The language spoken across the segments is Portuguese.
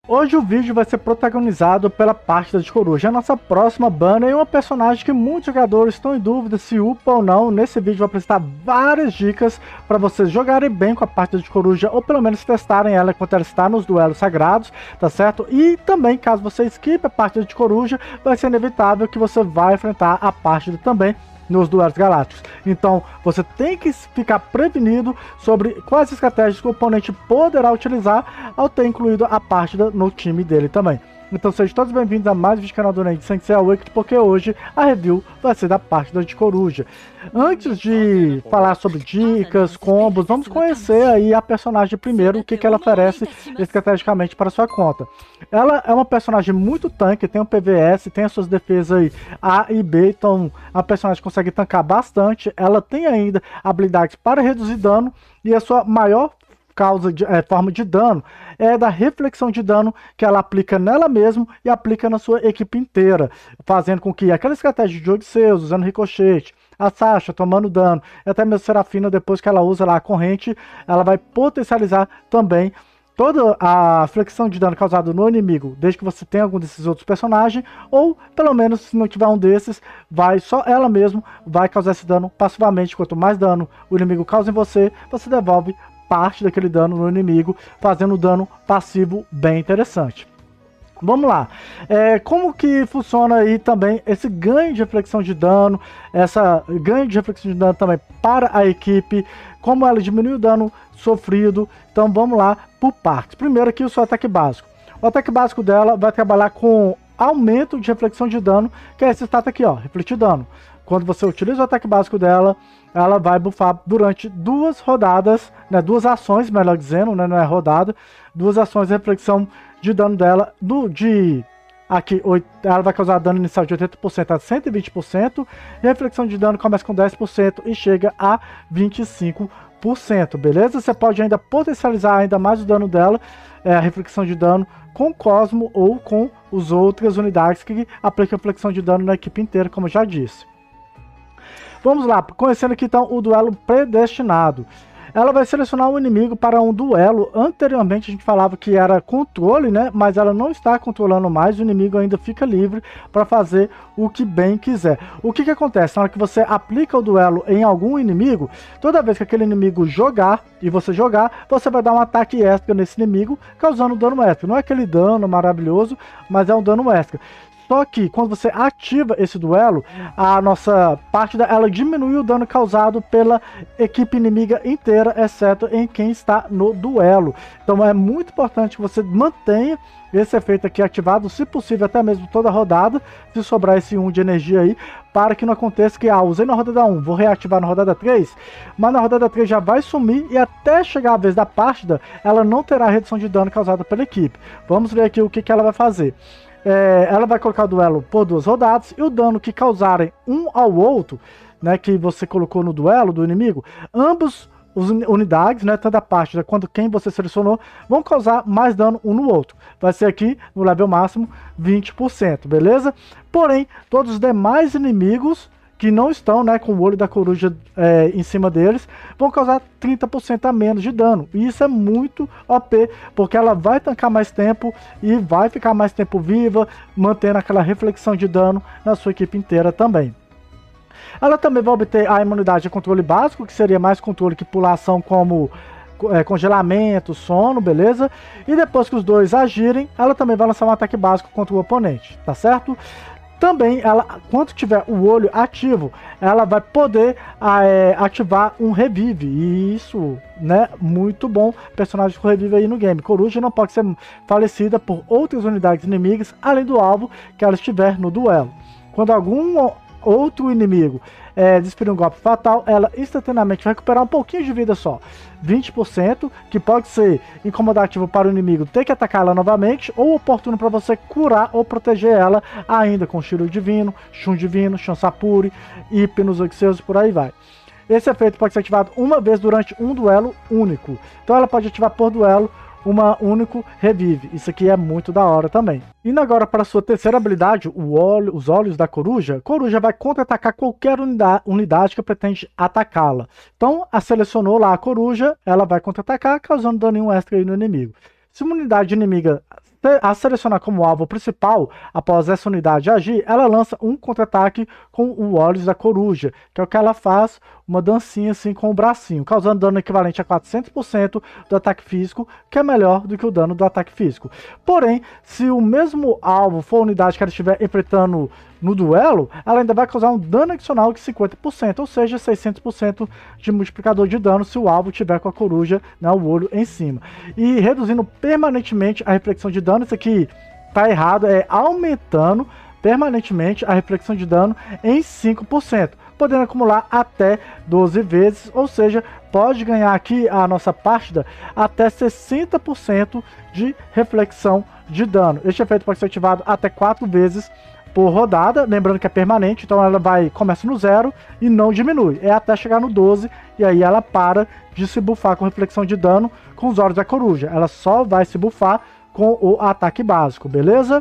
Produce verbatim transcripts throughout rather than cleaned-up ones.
Hoje o vídeo vai ser protagonizado pela Pátida de Coruja, a nossa próxima banner, e uma personagem que muitos jogadores estão em dúvida se upa ou não. Nesse vídeo eu vou apresentar várias dicas para vocês jogarem bem com a Pátida de Coruja, ou pelo menos testarem ela enquanto ela está nos duelos sagrados, tá certo? E também, caso você skip a Pátida de Coruja, vai ser inevitável que você vai enfrentar a Pátida também nos duelos galácticos. Então você tem que ficar prevenido sobre quais estratégias que o oponente poderá utilizar ao ter incluído a Pátida no time dele também. Então sejam todos bem-vindos a mais um vídeo do canal do Ney de Sensei Awakened, porque hoje a review vai ser da Pátida de Coruja. Antes de falar sobre dicas, combos, vamos conhecer aí a personagem primeiro, o que, que ela oferece estrategicamente para sua conta. Ela é uma personagem muito tanque, tem um P V S, tem as suas defesas aí A e B, então a personagem consegue tancar bastante. Ela tem ainda habilidades para reduzir dano, e a sua maior causa de, é, forma de dano é da reflexão de dano que ela aplica nela mesma e aplica na sua equipe inteira, fazendo com que aquela estratégia de Odisseus, usando ricochete, a Sasha tomando dano, e até mesmo a Serafina, depois que ela usa lá a corrente, ela vai potencializar também toda a flexão de dano causada no inimigo, desde que você tenha algum desses outros personagens, ou pelo menos se não tiver um desses, vai só ela mesmo vai causar esse dano passivamente. Quanto mais dano o inimigo causa em você, você devolve parte daquele dano no inimigo, fazendo dano passivo bem interessante. Vamos lá, é, como que funciona aí também esse ganho de reflexão de dano, essa ganho de reflexão de dano também para a equipe, como ela diminui o dano sofrido. Então vamos lá por partes. Primeiro aqui o seu ataque básico. O ataque básico dela vai trabalhar com aumento de reflexão de dano, que é esse status aqui, ó, refletir dano. Quando você utiliza o ataque básico dela, ela vai buffar durante duas rodadas, né, duas ações, melhor dizendo, né, não é rodada, duas ações de reflexão de dano dela, do, de aqui, ela vai causar dano inicial de oitenta por cento a cento e vinte por cento, e a reflexão de dano começa com dez por cento e chega a vinte e cinco por cento, beleza? Você pode ainda potencializar ainda mais o dano dela, é, a reflexão de dano, com Cosmo ou com as outras unidades que aplicam reflexão de dano na equipe inteira, como eu já disse. Vamos lá, conhecendo aqui então o duelo predestinado. Ela vai selecionar um inimigo para um duelo. Anteriormente a gente falava que era controle, né? Mas ela não está controlando mais, o inimigo ainda fica livre para fazer o que bem quiser. O que que acontece? Na hora que você aplica o duelo em algum inimigo, toda vez que aquele inimigo jogar e você jogar, você vai dar um ataque extra nesse inimigo, causando dano extra. Não é aquele dano maravilhoso, mas é um dano extra. Só que quando você ativa esse duelo, a nossa Pátida, ela diminui o dano causado pela equipe inimiga inteira, exceto em quem está no duelo. Então é muito importante que você mantenha esse efeito aqui ativado, se possível até mesmo toda a rodada, se sobrar esse um de energia aí, para que não aconteça que, ah, usei na rodada um, vou reativar na rodada três, mas na rodada três já vai sumir, e até chegar a vez da Pátida, ela não terá redução de dano causada pela equipe. Vamos ver aqui o que, que ela vai fazer. É, ela vai colocar o duelo por duas rodadas, e o dano que causarem um ao outro, né, que você colocou no duelo do inimigo, ambos as unidades, né, tanto a Pátida quanto quem você selecionou, vão causar mais dano um no outro. Vai ser aqui no level máximo vinte por cento, beleza? Porém, todos os demais inimigos que não estão, né, com o olho da coruja é, em cima deles, vão causar trinta por cento a menos de dano. E isso é muito O P, porque ela vai tancar mais tempo e vai ficar mais tempo viva, mantendo aquela reflexão de dano na sua equipe inteira também. Ela também vai obter a imunidade de controle básico, que seria mais controle que pulação, como é, congelamento, sono, beleza? E depois que os dois agirem, ela também vai lançar um ataque básico contra o oponente, tá certo? Também, ela, quando tiver o olho ativo, ela vai poder é, ativar um revive. E isso, né, muito bom. Personagem com revive aí no game. Coruja não pode ser falecida por outras unidades inimigas, além do alvo que ela estiver no duelo. Quando algum outro inimigo é, desferir um golpe fatal, ela instantaneamente vai recuperar um pouquinho de vida só, vinte por cento, que pode ser incomodativo para o inimigo ter que atacar ela novamente, ou oportuno para você curar ou proteger ela ainda com Shiro Divino, Shun Divino, Shansapuri, Hypnos, Odisseus, por aí vai. Esse efeito pode ser ativado uma vez durante um duelo único, então ela pode ativar por duelo uma único revive. Isso aqui é muito da hora também. Indo agora para a sua terceira habilidade, o olho, os olhos da coruja. Coruja vai contra-atacar qualquer unidade, unidade que pretende atacá-la. Então, a selecionou lá a coruja, ela vai contra-atacar, causando dano extra aí no inimigo. Se uma unidade inimiga a selecionar como alvo principal, após essa unidade agir, ela lança um contra-ataque com o Olhos da Coruja, que é o que ela faz, uma dancinha assim com o bracinho, causando dano equivalente a quatrocentos por cento do ataque físico, que é melhor do que o dano do ataque físico. Porém, se o mesmo alvo for a unidade que ela estiver enfrentando no duelo, ela ainda vai causar um dano adicional de cinquenta por cento, ou seja, seiscentos por cento de multiplicador de dano se o alvo tiver com a coruja, né, o olho em cima. E reduzindo permanentemente a reflexão de dano, isso aqui tá errado, é aumentando permanentemente a reflexão de dano em cinco por cento, podendo acumular até doze vezes, ou seja, pode ganhar aqui a nossa partida até sessenta por cento de reflexão de dano. Este efeito pode ser ativado até quatro vezes por rodada, lembrando que é permanente, então ela vai começa no zero e não diminui, é até chegar no doze, e aí ela para de se buffar com reflexão de dano com os olhos da coruja, ela só vai se buffar com o ataque básico, beleza?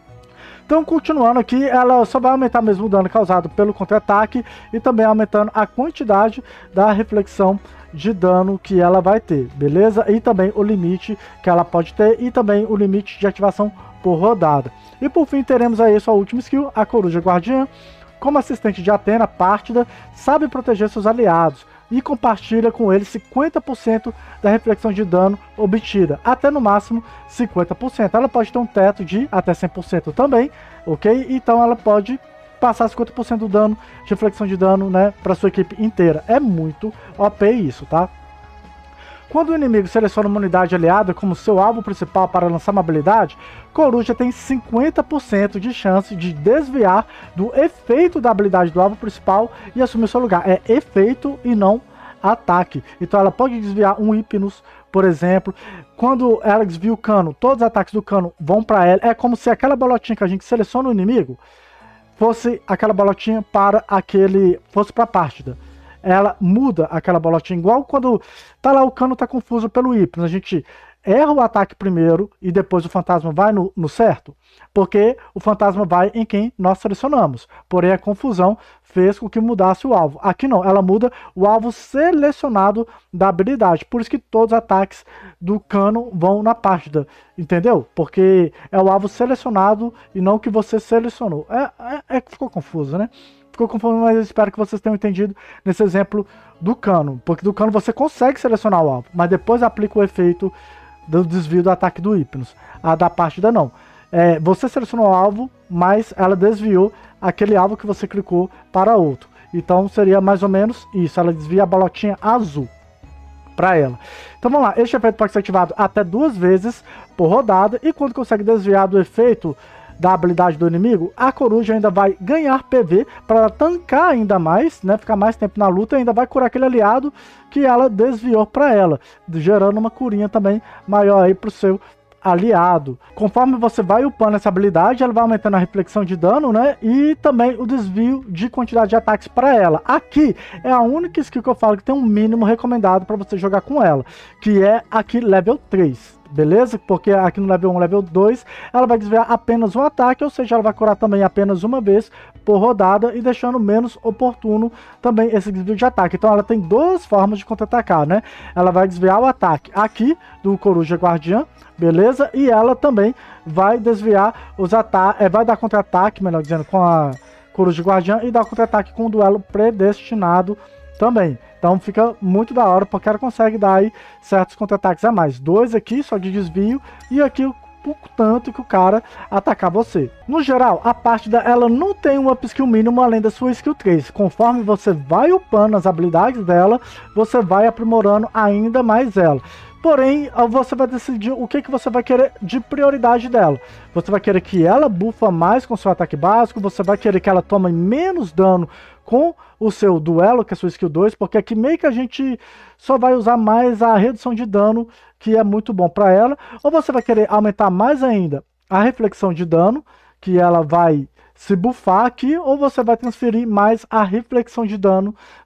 Então, continuando aqui, ela só vai aumentar mesmo o dano causado pelo contra-ataque e também aumentando a quantidade da reflexão de dano que ela vai ter, beleza? E também o limite que ela pode ter e também o limite de ativação por rodada. E por fim teremos aí sua última skill, a Coruja Guardiã. Como assistente de Athena, Partida sabe proteger seus aliados e compartilha com eles cinquenta por cento da reflexão de dano obtida, até no máximo cinquenta por cento. Ela pode ter um teto de até cem por cento também, ok? Então ela pode passar cinquenta por cento do dano de reflexão de dano, né, para sua equipe inteira. É muito O P isso, tá? Quando o inimigo seleciona uma unidade aliada como seu alvo principal para lançar uma habilidade, Coruja tem cinquenta por cento de chance de desviar do efeito da habilidade do alvo principal e assumir seu lugar. É efeito e não ataque. Então ela pode desviar um Hypnos, por exemplo. Quando ela desvia o cano, todos os ataques do cano vão para ela. É como se aquela bolotinha que a gente seleciona o inimigo fosse aquela bolotinha para aquele... fosse para a partida. Ela muda aquela bolotinha, igual quando tá lá o cano tá confuso pelo Hypnos, a gente erra o ataque primeiro e depois o fantasma vai no, no certo, porque o fantasma vai em quem nós selecionamos, porém a confusão fez com que mudasse o alvo. Aqui não, ela muda o alvo selecionado da habilidade, por isso que todos os ataques do cano vão na partida, entendeu? Porque é o alvo selecionado e não o que você selecionou. É, é, é que ficou confuso, né? Ficou confuso, mas eu espero que vocês tenham entendido nesse exemplo do cano, porque do cano você consegue selecionar o alvo, mas depois aplica o efeito do desvio do ataque do Hypnos. A da partida não. É, você selecionou o alvo, mas ela desviou aquele alvo que você clicou para outro. Então seria mais ou menos isso, ela desvia a bolotinha azul para ela. Então vamos lá, este efeito pode ser ativado até duas vezes por rodada, e quando consegue desviar do efeito da habilidade do inimigo, a coruja ainda vai ganhar P V para ela tancar ainda mais, né, ficar mais tempo na luta, e ainda vai curar aquele aliado que ela desviou para ela, gerando uma curinha também maior aí pro seu aliado. Conforme você vai upando essa habilidade, ela vai aumentando a reflexão de dano, né, e também o desvio de quantidade de ataques para ela. Aqui é a única skill que eu falo que tem um mínimo recomendado para você jogar com ela, que é aqui level três. Beleza? Porque aqui no level um, level dois, ela vai desviar apenas um ataque, ou seja, ela vai curar também apenas uma vez por rodada, e deixando menos oportuno também esse desvio de ataque. Então ela tem duas formas de contra-atacar, né? Ela vai desviar o ataque aqui do Coruja Guardiã, beleza? E ela também vai desviar os ataques, é, vai dar contra-ataque, melhor dizendo, com a Coruja Guardiã, e dar contra-ataque com o duelo predestinado também. Então fica muito da hora, porque ela consegue dar aí certos contra-ataques a mais. Dois aqui só de desvio, e aqui o tanto que o cara atacar você. No geral, a partida ela não tem um up skill mínimo além da sua skill três. Conforme você vai upando as habilidades dela, você vai aprimorando ainda mais ela. Porém, você vai decidir o que, que você vai querer de prioridade dela. Você vai querer que ela bufa mais com seu ataque básico, você vai querer que ela tome menos dano com o seu duelo, que é sua skill dois, porque aqui meio que a gente só vai usar mais a redução de dano, que é muito bom para ela. Ou você vai querer aumentar mais ainda a reflexão de dano, que ela vai se buffar aqui, ou você vai transferir mais a reflexão de dano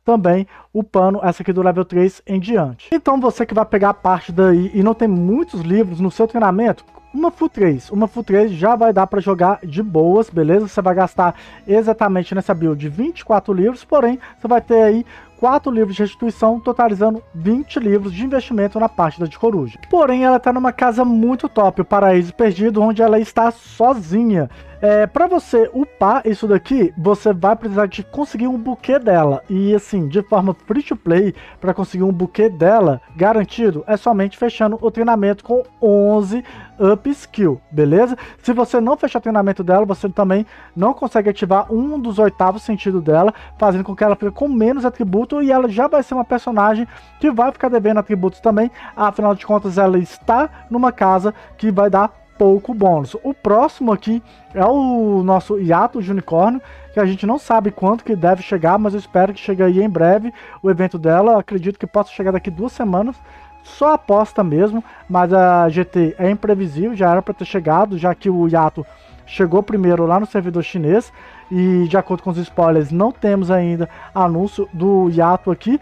também upando essa aqui do level três em diante. Então você que vai pegar a parte daí e não tem muitos livros no seu treinamento, uma full três, uma full três já vai dar para jogar de boas, beleza? Você vai gastar exatamente nessa build vinte e quatro livros, porém você vai ter aí quatro livros de restituição, totalizando vinte livros de investimento na parte de coruja. Porém, ela está numa casa muito top, o Paraíso Perdido, onde ela está sozinha. É, para você upar isso daqui, você vai precisar de conseguir um buquê dela. E assim, de forma free to play, para conseguir um buquê dela garantido, é somente fechando o treinamento com onze up skill, beleza? Se você não fechar o treinamento dela, você também não consegue ativar um dos oitavos sentidos dela, fazendo com que ela fique com menos atributo, e ela já vai ser uma personagem que vai ficar devendo atributos também. Afinal de contas, ela está numa casa que vai dar pouco bônus. O próximo aqui é o nosso hiato de unicórnio, que a gente não sabe quanto que deve chegar, mas eu espero que chegue aí em breve o evento dela. Eu acredito que possa chegar daqui duas semanas, só aposta mesmo, mas a G T é imprevisível, já era para ter chegado, já que o hiato chegou primeiro lá no servidor chinês, e de acordo com os spoilers não temos ainda anúncio do hiato aqui.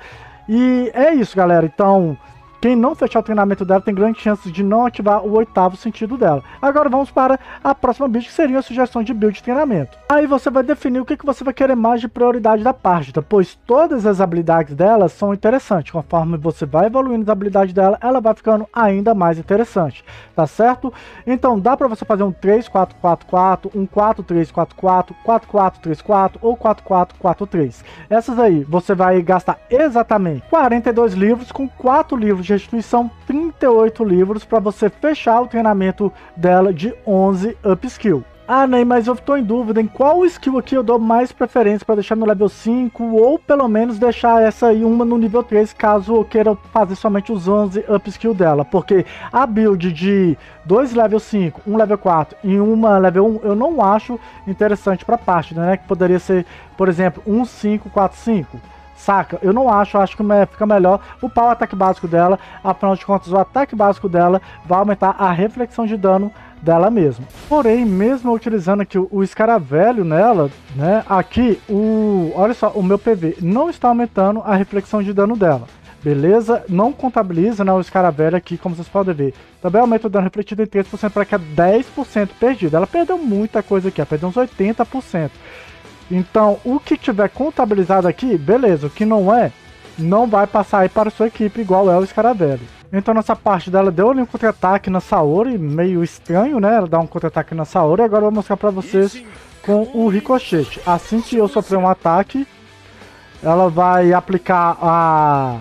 E é isso, galera. Então, quem não fechar o treinamento dela tem grandes chances de não ativar o oitavo sentido dela. Agora vamos para a próxima build, que seria a sugestão de build de treinamento. Aí você vai definir o que, que você vai querer mais de prioridade da partida, pois todas as habilidades dela são interessantes. Conforme você vai evoluindo as habilidades dela, ela vai ficando ainda mais interessante, tá certo? Então dá para você fazer um três quatro quatro quatro, um quatro três quatro quatro, quatro quatro três quatro ou quatro quatro quatro três. Essas aí você vai gastar exatamente quarenta e dois livros, com quatro livros de restituição, trinta e oito livros para você fechar o treinamento dela de onze up skill. Ah, Ney, mas eu estou em dúvida em qual skill aqui eu dou mais preferência para deixar no level cinco, ou pelo menos deixar essa aí uma no nível três, caso eu queira fazer somente os onze up skill dela, porque a build de dois level cinco, um level quatro e uma level um eu não acho interessante para a partida, né? Que poderia ser, por exemplo, um cinco quatro cinco. Saca? Eu não acho, eu acho que fica melhor upar o ataque básico dela. Afinal de contas, o ataque básico dela vai aumentar a reflexão de dano dela mesmo. Porém, mesmo utilizando aqui o escaravelho nela, né, aqui, o, olha só, o meu P V não está aumentando a reflexão de dano dela. Beleza? Não contabiliza, né, o escaravelho aqui, como vocês podem ver. Também aumenta o dano refletido em três por cento para que é dez por cento perdido. Ela perdeu muita coisa aqui, ela perdeu uns oitenta por cento. Então, o que tiver contabilizado aqui, beleza. O que não é, não vai passar aí para a sua equipe, igual é o escaravelho. Então, nessa parte dela, deu ali um contra-ataque na Saori, meio estranho, né? Ela dá um contra-ataque na Saori. Agora eu vou mostrar para vocês com o ricochete. Assim que eu sofrer um ataque, ela vai aplicar a...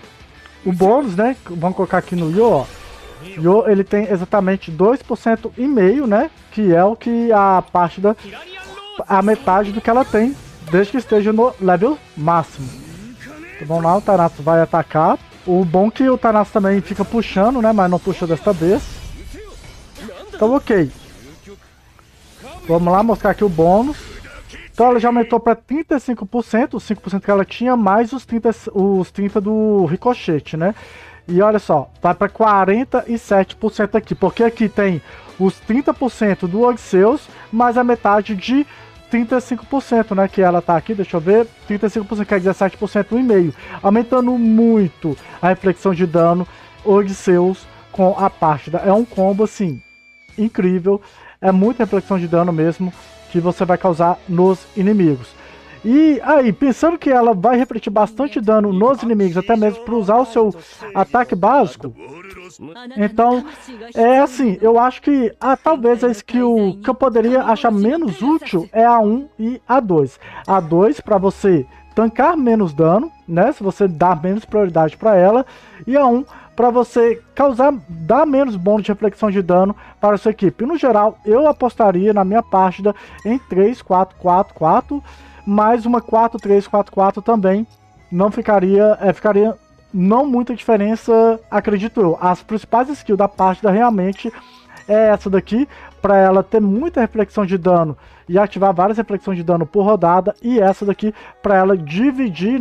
o bônus, né? Vamos colocar aqui no Yo, ó. Yo, ele tem exatamente dois por cento e meio, né? Que é o que a parte da... a metade do que ela tem, desde que esteja no level máximo. Então vamos lá, o Thanatos vai atacar. O bom que o Thanatos também fica puxando, né? Mas não puxa desta vez. Então ok. Vamos lá mostrar aqui o bônus. Então ela já aumentou para trinta e cinco por cento, os cinco por cento que ela tinha, mais os trinta por cento, os trinta por cento do ricochete, né? E olha só, vai para quarenta e sete por cento aqui, porque aqui tem os trinta por cento do Odisseus, mais a metade de trinta e cinco por cento, né, que ela tá aqui, deixa eu ver, trinta e cinco por cento, que é dezessete por cento e meio, aumentando muito a reflexão de dano Odisseus com a partida. É um combo, assim, incrível, é muita reflexão de dano mesmo, que você vai causar nos inimigos. E aí, pensando que ela vai refletir bastante dano nos inimigos, até mesmo para usar o seu ataque básico, então, é assim, eu acho que ah, talvez a skill que eu poderia achar menos útil é a um e a dois. A dois para você tancar menos dano, né, se você dá menos prioridade para ela, e a um para você causar, dar menos bônus de reflexão de dano para a sua equipe. No geral, eu apostaria na minha partida em três quatro quatro quatro, mais uma quatro três quatro quatro também, não ficaria, é, ficaria não muita diferença, acredito eu. As principais skills da partida realmente é essa daqui, para ela ter muita reflexão de dano e ativar várias reflexões de dano por rodada, e essa daqui para ela dividir, né,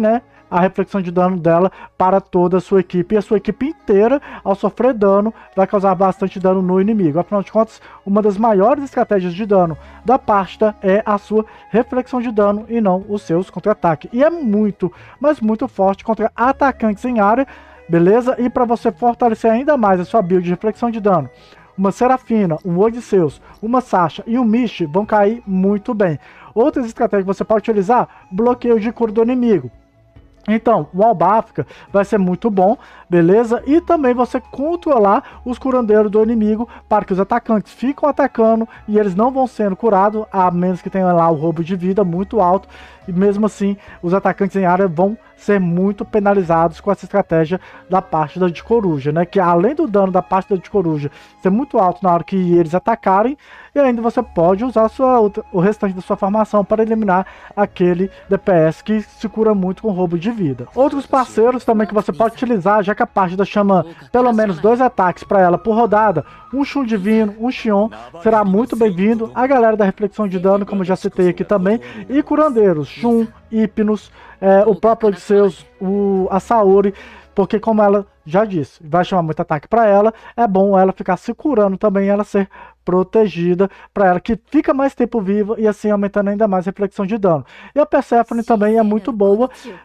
a reflexão de dano dela para toda a sua equipe. E a sua equipe inteira, ao sofrer dano, vai causar bastante dano no inimigo. Afinal de contas, uma das maiores estratégias de dano da pasta é a sua reflexão de dano e não os seus contra-ataques. E é muito, mas muito forte contra atacantes em área, beleza? E para você fortalecer ainda mais a sua build de reflexão de dano, uma Serafina, um Odisseus, uma Sasha e um Mist vão cair muito bem. Outras estratégias que você pode utilizar, bloqueio de cura do inimigo. Então, o Albáfica vai ser muito bom, beleza? E também você controlar os curandeiros do inimigo para que os atacantes ficam atacando e eles não vão sendo curados, a menos que tenha lá o roubo de vida muito alto. E mesmo assim, os atacantes em área vão ser muito penalizados com essa estratégia da Pástida de Coruja, né? Que além do dano da Pástida de Coruja ser muito alto na hora que eles atacarem, e ainda você pode usar sua, o restante da sua formação para eliminar aquele D P S que se cura muito com roubo de vida. Outros parceiros também que você pode utilizar, já que a Pástida chama pelo menos dois ataques para ela por rodada, um Shun Divino, um Xion, será muito bem-vindo. A galera da reflexão de dano, como eu já citei aqui também, e curandeiros, Shun, Hypnos, é, o próprio Odisseus, o, a Saori, porque como ela já disse, vai chamar muito ataque para ela, é bom ela ficar se curando também, ela ser protegida, para ela que fica mais tempo viva e assim aumentando ainda mais a reflexão de dano. E a Persephone também é muito boa,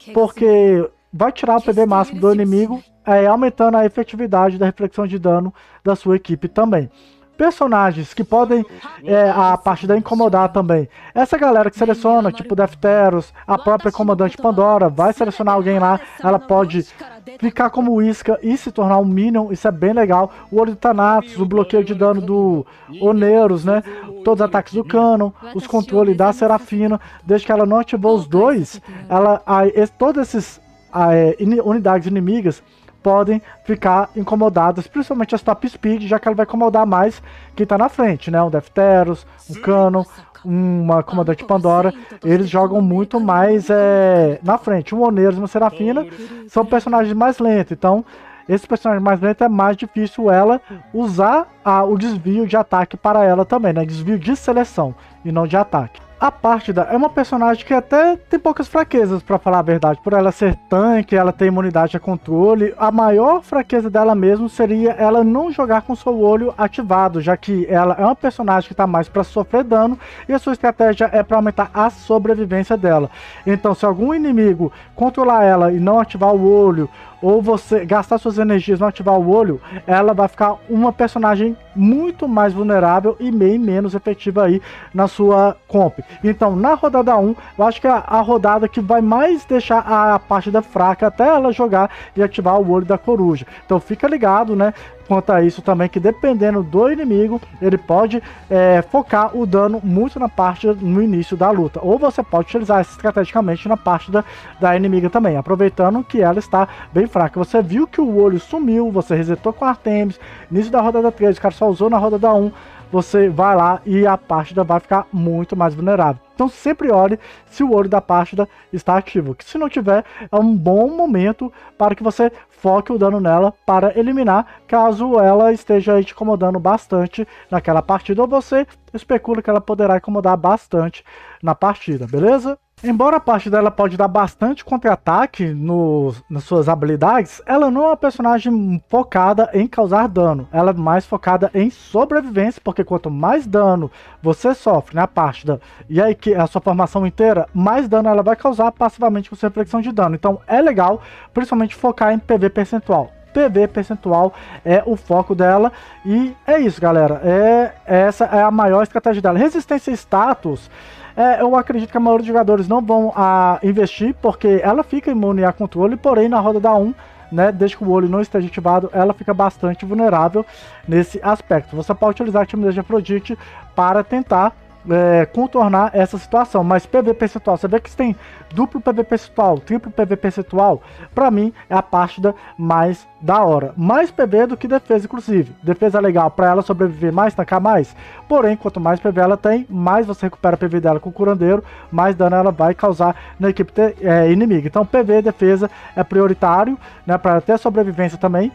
porque vai tirar o P V máximo do inimigo, é, aumentando a efetividade da reflexão de dano da sua equipe também. Personagens que podem é, a parte da incomodar também. Essa galera que seleciona, tipo Defteros, a própria comandante Pandora, vai selecionar alguém lá, ela pode ficar como isca e se tornar um Minion, isso é bem legal. O olho do Thanatos, o bloqueio de dano do Oneros, né? Todos os ataques do Canon, os controles da Serafina, desde que ela não ativou os dois, ela, a, todas essas a, in, unidades inimigas podem ficar incomodadas, principalmente as top speed, já que ela vai incomodar mais quem tá na frente, né? Um Defteros, um Canon, uma comandante Pandora, eles jogam muito mais é, na frente. Um Oneros e uma Serafina são personagens mais lentos, então esse personagem mais lento é mais difícil ela usar a, o desvio de ataque para ela também, né? Desvio de seleção e não de ataque. A Pástida é uma personagem que até tem poucas fraquezas, para falar a verdade. Por ela ser tanque, ela tem imunidade a controle. A maior fraqueza dela mesmo seria ela não jogar com seu olho ativado, já que ela é uma personagem que está mais para sofrer dano e a sua estratégia é para aumentar a sobrevivência dela. Então, se algum inimigo controlar ela e não ativar o olho, ou você gastar suas energias não ativar o olho, ela vai ficar uma personagem muito mais vulnerável e bem menos efetiva aí na sua comp. Então, na rodada um, eu acho que é a rodada que vai mais deixar a partida fraca até ela jogar e ativar o olho da coruja. Então, fica ligado, né? Quanto a isso também, que dependendo do inimigo, ele pode é, focar o dano muito na parte no início da luta. Ou você pode utilizar estrategicamente na parte da, da inimiga também, aproveitando que ela está bem fraca. Você viu que o olho sumiu, você resetou com Artemis, início da rodada três, o cara só usou na rodada um, você vai lá e a Pástida vai ficar muito mais vulnerável. Então sempre olhe se o olho da Pástida está ativo, que se não tiver, é um bom momento para que você foque o dano nela para eliminar, caso ela esteja te incomodando bastante naquela partida, ou você especula que ela poderá incomodar bastante na partida, beleza? Embora a parte dela pode dar bastante contra-ataque nas suas habilidades, ela não é uma personagem focada em causar dano. Ela é mais focada em sobrevivência, porque quanto mais dano você sofre na partida e aí que a sua formação inteira, mais dano ela vai causar passivamente com sua reflexão de dano. Então é legal, principalmente focar em P V percentual. P V percentual é o foco dela e é isso, galera. É, essa é a maior estratégia dela. Resistência e status, é, eu acredito que a maioria dos jogadores não vão a, investir, porque ela fica imune a controle, porém na roda da um, né, desde que o olho não esteja ativado, ela fica bastante vulnerável nesse aspecto. Você pode utilizar a timidez de Afrodite para tentar É, contornar essa situação, mas P V percentual, você vê que tem duplo P V percentual, triplo P V percentual, pra mim é a Pástida mais da hora, mais P V do que defesa, inclusive. Defesa é legal pra ela sobreviver mais, tancar mais, porém quanto mais P V ela tem, mais você recupera P V dela com o curandeiro, mais dano ela vai causar na equipe é, inimiga. Então P V defesa é prioritário, né, para ter sobrevivência também,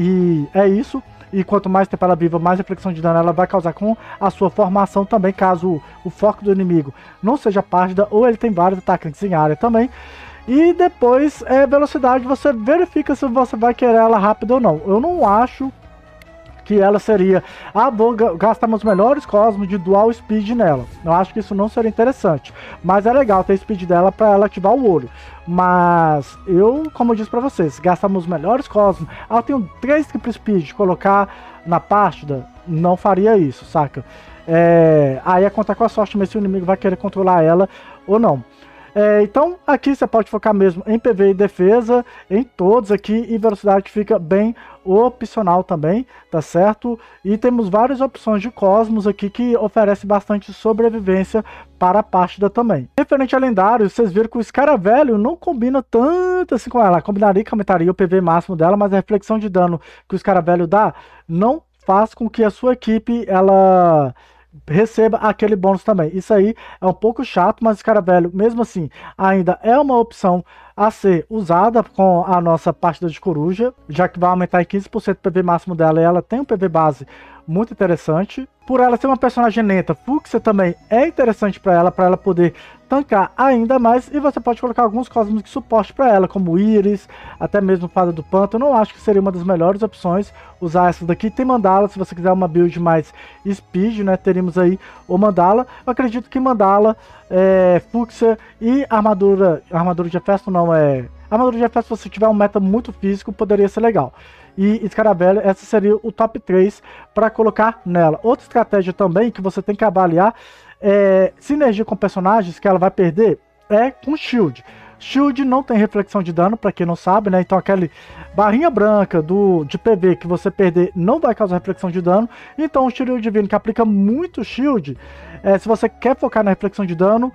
e é isso. E quanto mais tempo ela viva, mais reflexão de dano ela vai causar com a sua formação também, caso o, o foco do inimigo não seja Pástida ou ele tem vários atacantes em área também. E depois, é, velocidade, você verifica se você vai querer ela rápida ou não. Eu não acho que ela seria, ah, vou gastar meus melhores cosmos de dual speed nela. Eu acho que isso não seria interessante, mas é legal ter a speed dela para ela ativar o olho. Mas eu, como eu disse para vocês, gastar meus melhores cosmos, ah, eu tenho três triple speed, colocar na partida, não faria isso, saca? É, aí é contar com a sorte, mas se o inimigo vai querer controlar ela ou não. É, então aqui você pode focar mesmo em P V e defesa, em todos aqui, e velocidade fica bem opcional também, tá certo? E temos várias opções de cosmos aqui que oferece bastante sobrevivência para a partida também. Referente a lendário, vocês viram que o Escaravelho não combina tanto assim com ela. Combinaria que aumentaria o P V máximo dela, mas a reflexão de dano que o Escaravelho dá não faz com que a sua equipe ela receba aquele bônus também. Isso aí é um pouco chato, mas Escaravelho, mesmo assim, ainda é uma opção a ser usada com a nossa partida de coruja, já que vai aumentar em quinze por cento o P V máximo dela, e ela tem um P V base muito interessante. Por ela ser uma personagem lenta, Fúcsia também é interessante para ela, para ela poder tancar ainda mais, e você pode colocar alguns cosmos de suporte para ela, como Iris, até mesmo Fada do Pântano. Eu não acho que seria uma das melhores opções usar essa daqui. Tem Mandala, se você quiser uma build mais speed, né, teríamos aí o Mandala. Eu acredito que Mandala, é, Fúcsia e armadura, armadura de Hefesto não é... Armadura de Hefesto, se você tiver um meta muito físico, poderia ser legal. E Escaravelho, essa seria o top três para colocar nela. Outra estratégia também que você tem que avaliar é sinergia com personagens que ela vai perder é com Shield. Shield não tem reflexão de dano, para quem não sabe, né? Então aquele barrinha branca do, de P V que você perder não vai causar reflexão de dano. Então o Shiryu Divino, que aplica muito Shield, é, se você quer focar na reflexão de dano,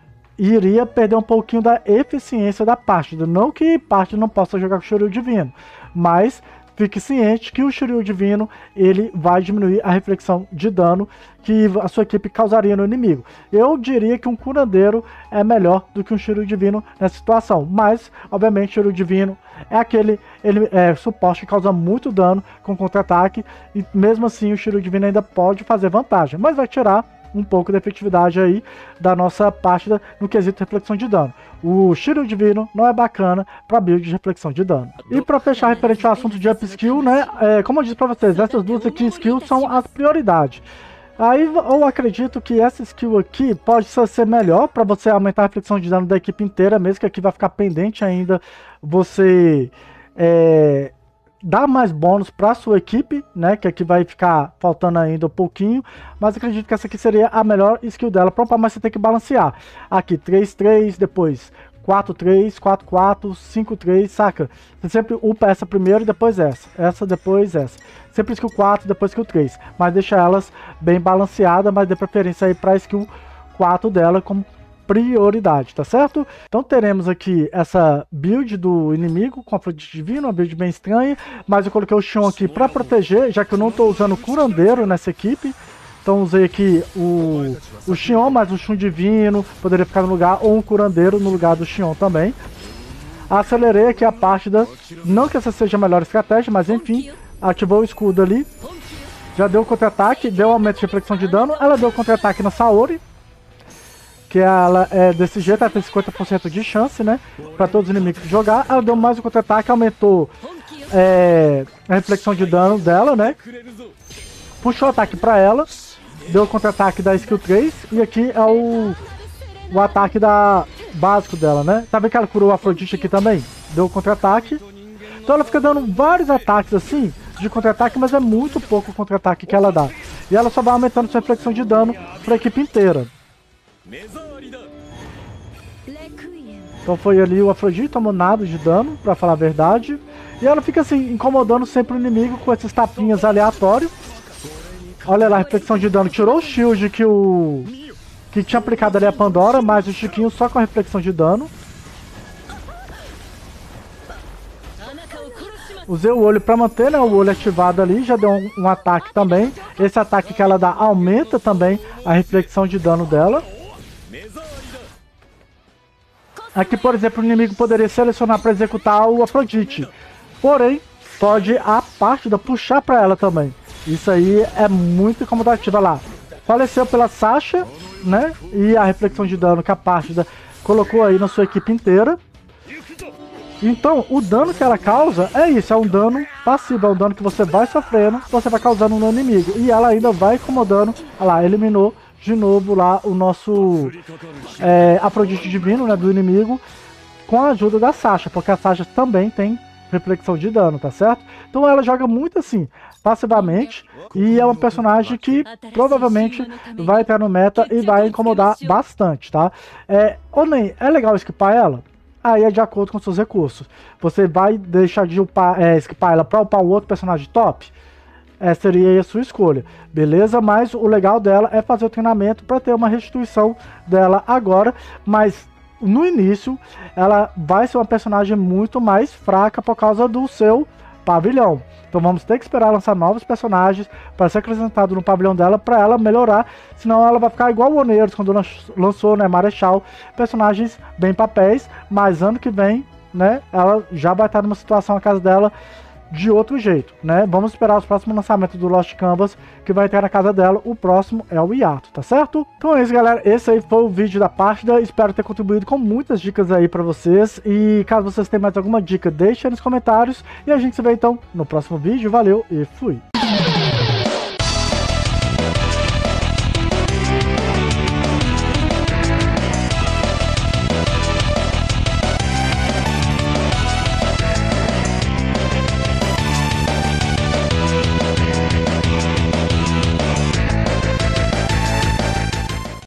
iria perder um pouquinho da eficiência da partida. Não que parte não possa jogar com o Shiryu Divino, mas fique ciente que o Shiryu Divino ele vai diminuir a reflexão de dano que a sua equipe causaria no inimigo. Eu diria que um curandeiro é melhor do que um Shiryu Divino nessa situação, mas obviamente o Shiryu Divino é aquele ele, é, suporte que causa muito dano com contra-ataque, e mesmo assim o Shiryu Divino ainda pode fazer vantagem, mas vai tirar um pouco da efetividade aí da nossa partida no quesito reflexão de dano. O Shiryu Divino não é bacana para build de reflexão de dano. E para fechar referente ao assunto de up skill, né, é, como eu disse para vocês, essas duas aqui skills são as prioridades. Aí eu acredito que essa skill aqui pode ser melhor para você aumentar a reflexão de dano da equipe inteira, mesmo que aqui vai ficar pendente ainda você é, dá mais bônus para sua equipe, né? Que aqui vai ficar faltando ainda um pouquinho, mas acredito que essa aqui seria a melhor skill dela para upar, mas você tem que balancear. Aqui três três, depois quatro três, quatro quatro, cinco três, saca? Você sempre upa essa primeiro e depois essa, essa depois essa. Sempre skill quatro, depois skill três, mas deixa elas bem balanceadas, mas dê preferência aí para skill quatro dela como prioridade, tá certo? Então teremos aqui essa build do inimigo com a Afrodite Divino, uma build bem estranha, mas eu coloquei o Xion aqui para proteger, já que eu não estou usando curandeiro nessa equipe. Então usei aqui o, o Xion, mas o Shun Divino poderia ficar no lugar, ou um curandeiro no lugar do Xion também. Acelerei aqui a partida, não que essa seja a melhor estratégia, mas enfim, ativou o escudo ali, já deu contra-ataque, deu aumento de reflexão de dano, ela deu contra-ataque na Saori, que ela é desse jeito, ela tem cinquenta por cento de chance, né, para todos os inimigos jogar. Ela deu mais um contra-ataque, aumentou é, a reflexão de dano dela, né, puxou o ataque para ela, deu o contra-ataque da skill três, e aqui é o, o ataque da básico dela, né, tá vendo que ela curou a Afrodite aqui também, deu o contra-ataque. Então ela fica dando vários ataques assim, de contra-ataque, mas é muito pouco o contra-ataque que ela dá, e ela só vai aumentando sua reflexão de dano para a equipe inteira. Então foi ali o Afrodite, tomou nada de dano, pra falar a verdade. E ela fica assim, incomodando sempre o inimigo com esses tapinhas aleatórios. Olha lá, a reflexão de dano. Tirou o shield que o que tinha aplicado ali a Pandora, mas o Chiquinho só com a reflexão de dano. Usei o olho pra manter, né, o olho ativado ali, já deu um, um ataque também. Esse ataque que ela dá aumenta também a reflexão de dano dela. Aqui, por exemplo, o inimigo poderia selecionar para executar o Afrodite, porém, pode a partida puxar para ela também. Isso aí é muito incomodativo. Lá, faleceu pela Sasha, né? E a reflexão de dano que a partida colocou aí na sua equipe inteira. Então, o dano que ela causa é isso, é um dano passivo, é um dano que você vai sofrendo, você vai causando no inimigo. E ela ainda vai incomodando, olha lá, eliminou de novo lá o nosso é, Afrodite Divino, né, do inimigo, com a ajuda da Sasha, porque a Sasha também tem reflexão de dano, tá certo? Então ela joga muito assim, passivamente, e é um personagem que provavelmente vai entrar no meta e vai incomodar bastante, tá? É, ou nem, é legal esquipar ela? Aí é de acordo com seus recursos. Você vai deixar de upar, é, esquipar ela para upar um outro personagem top? É, seria a sua escolha, beleza? Mas o legal dela é fazer o treinamento para ter uma restituição dela agora, mas no início ela vai ser uma personagem muito mais fraca por causa do seu pavilhão. Então vamos ter que esperar lançar novos personagens para ser acrescentado no pavilhão dela para ela melhorar, senão ela vai ficar igual o Oneiros quando lançou, né, Marechal, personagens bem papéis, mas ano que vem, né, ela já vai estar numa situação a casa dela de outro jeito, né? Vamos esperar os próximos lançamentos do Lost Canvas, que vai ter na casa dela. O próximo é o hiato, tá certo? Então é isso, galera. Esse aí foi o vídeo da partida. Espero ter contribuído com muitas dicas aí pra vocês. E caso vocês tenham mais alguma dica, deixe aí nos comentários. E a gente se vê então no próximo vídeo. Valeu e fui!